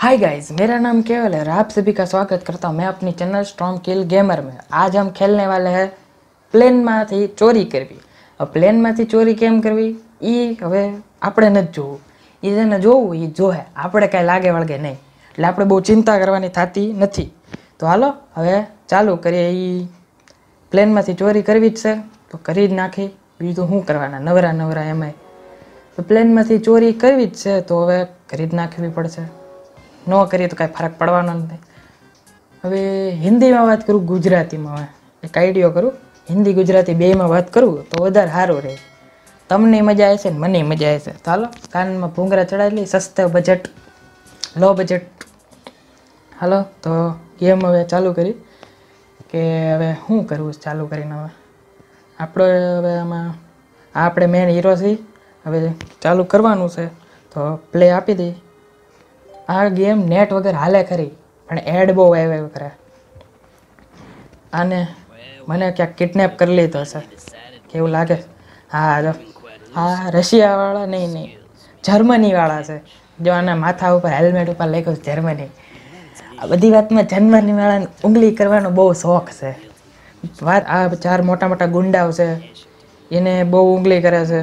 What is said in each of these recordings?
Hi guys, मेरा नाम केवल है और आप सभी का स्वागत करता हूँ मैं अपनी चैनल स्ट्रॉन्ग किल गेमर में। आज हम खेलने वाले हैं પ્લેનમાંથી ચોરી કરવી। હવે પ્લેનમાંથી ચોરી કેમ કરવી એ હવે આપણે નથી જોવું, એ જેને જોવું એ જોહે, આપણે કાંઈ લાગે વળગે નહીં, એટલે આપણે બહુ ચિંતા કરવાની થતી નથી। તો હાલો હવે ચાલુ કરીએ। એ પ્લેનમાંથી ચોરી કરવી જ છે તો કરી જ નાખી, બીજું શું કરવાના, નવરા નવરા એમાંય તો પ્લેનમાંથી ચોરી કરવી જ છે તો હવે કરી જ નાખવી પડશે। ન કરીએ તો કાંઈ ફરક પડવાનો નથી। હવે હિન્દીમાં વાત કરું, ગુજરાતીમાં હવે એક આઈડિયો કરું, હિન્દી ગુજરાતી બેયમાં વાત કરું તો વધારે સારું રહે, તમને મજા આવશે ને મને મજા આવશે। તો હાલો કાનમાં ભૂંગરા ચડાવી લઈ, સસ્તા બજેટ લો બજેટ। હાલો તો ગેમ હવે ચાલુ કરી કે હવે શું કરવું ચાલુ કરીને। હવે આમાં આપણે મેન હીરો છીએ, હવે ચાલુ કરવાનું છે તો પ્લે આપી દઈ। આ ગેમ નેટ વગર હાલે ખરી પણ એડ બહુ આવ્યા કરે, આને મને ક્યાંક કિડનેપ કરી લીધો હશે કેવું લાગે। હા જો આ રશિયાવાળા નહીં, જર્મનીવાળા છે, જો આના માથા ઉપર હેલ્મેટ ઉપર લખ્યું છે જર્મની। આ બધી વાતમાં જર્મનીવાળાને ઉંગલી કરવાનો બહુ શોખ છે। વાત આ ચાર મોટા મોટા ગુંડાઓ છે એને બહુ ઉંગલી કરે છે।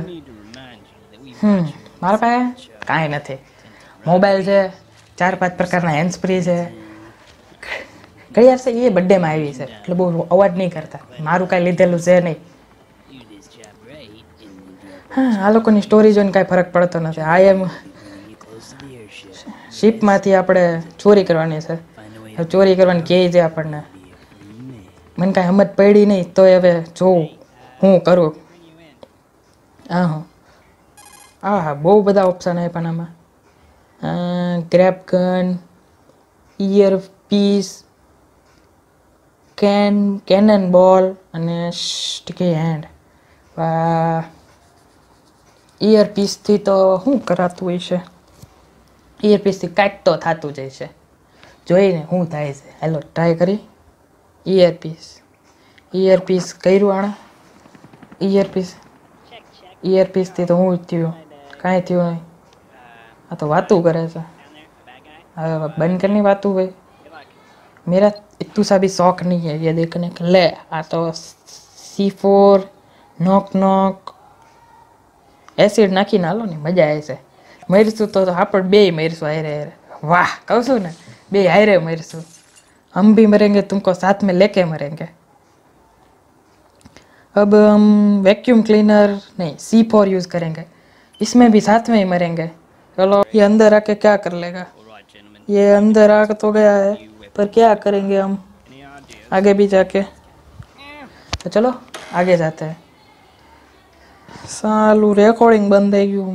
મારા પાસે કાંઈ નથી, મોબાઈલ છે, 4-5 પ્રકારના હેન્ડ ફ્રી છે, ઘડિયાળ છે એ બર્થડેમાં આવી છે એટલે બહુ અવાજ નહીં કરતા, મારું કાંઈ લીધેલું છે નહીં। હા, આ લોકોની સ્ટોરી જોઈને કાંઈ ફરક પડતો નથી। આ એમ શિપમાંથી આપણે ચોરી કરવાની છે, હવે ચોરી કરવાની કહે છે આપણને, મને કાંઈ સમજ પડી નહીં તો હવે જોઉં હું કરું। હા બહુ બધા ઓપ્શન આપ્યા આમાં, grape gun, ear piece, cannon ball અને સ્ટીકી હેન્ડ। ઇયર પીસથી તો શું કરાતું હોય છે, ઇયર પીસથી કાંઈક તો થતું જ હશે, જોઈને શું થાય છે, હેલો ટ્રાય કરી। ઇયર પીસ કર્યું આણે, ઇયર પીસથી તો શું થયું, કાંઈ થયું નહીં, આ તો વાતું કરે છે। હવે બંધ કરની વાતું ભાઈ, मेरा इतना सा भी शौक नहीं है ये देखने का। ले आ तो C4 नॉक एसिड नाखी नालो ने मजा आए से, मरसू तो आपण बे मरसू हारे हारे, वाह कहूँ छू ने बे हारे मरसू, हम भी मरेंगे तुमको साथ में लेके मरेंगे। अब हम वैक्यूम क्लीनर नहीं C4 यूज़ करेंगे, इसमें भी साथ में ही मरेंगे। चलो ये अंदर आके क्या कर लेगा, ये अंदर आ तो गया है पर क्या करेंगे हम आगे भी जाके, तो चलो आगे जाते हैं। सालू रेकॉर्डिंग बंद થઈ ગયું,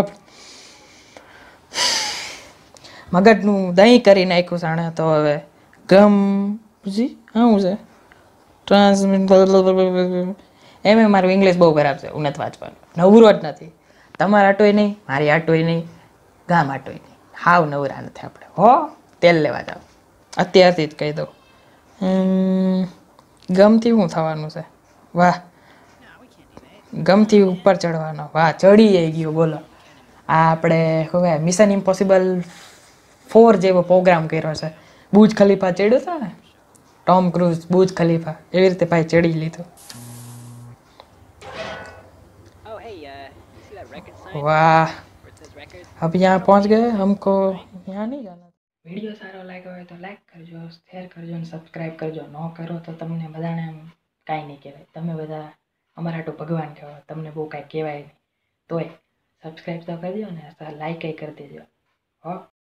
મગજનું દહીં કરી નાખ્યું સાણે તો હવે ગમ જી શું છે ટ્રાન્સમિટ એમ મારું ઇંગ્લિશ બહુ ખરાબ છે, હું નથી વાંચવાનું, નવરો જ નથી, તમારા આટોય નહીં, મારી આટોય નહીં, ગામ આટોય નહીં, હાવ નવરા નથી આપણે હો। તેલ લેવા જાવ અત્યારથી જ કહી દઉં, ગમથી શું થવાનું છે, વાહ ગમથી ઉપર ચડવાનો, વાહ ચડી ગયો બોલો। આ આપણે હવે મિશન ઇમ્પોસિબલ 4 જેવો પ્રોગ્રામ કર્યો છે, બુજ ખલીફા ચડ્યો હતો ને, टॉम क्रूज बुज खलीफा एवी रीते भाई चढ़ी लीधो। वाह अब यहाँ पहुँच गए, हमको यहाँ नहीं जाना। वीडियो सारो लाग्यो हो तो लाइक करजो, शेर करजो ने सब्सक्राइब करजो, न करो तो तमने बधाने कांई नहीं कहेवाय, तमे बधा अमरा हाटू भगवान कहो, तमने बहु कांई कहेवाय नहीं, तोय सब्सक्राइब तो कर दो ने लाइक कर देजो हो।